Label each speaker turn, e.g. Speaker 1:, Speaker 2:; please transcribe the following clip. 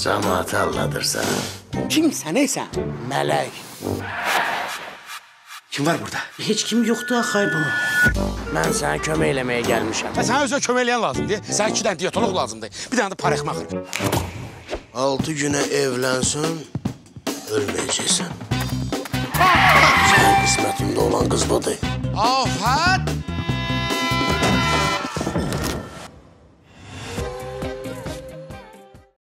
Speaker 1: Cəmaatı alladırsan.
Speaker 2: Kimsən eysən? Mələk.
Speaker 3: Kim var burada?
Speaker 2: Heç kim yoxdur axay bu. Mən sənə kömək eləməyə gəlmişəm.
Speaker 3: Sənə özünə kömək eləyən lazımdır. Sənə 2 dənə diyetolog lazımdır. Bir dənə də parexmaxır.
Speaker 1: 6 günə evlənsən, ölməyəcəksən. Sənin qismətində olan qız budur.
Speaker 3: Afət!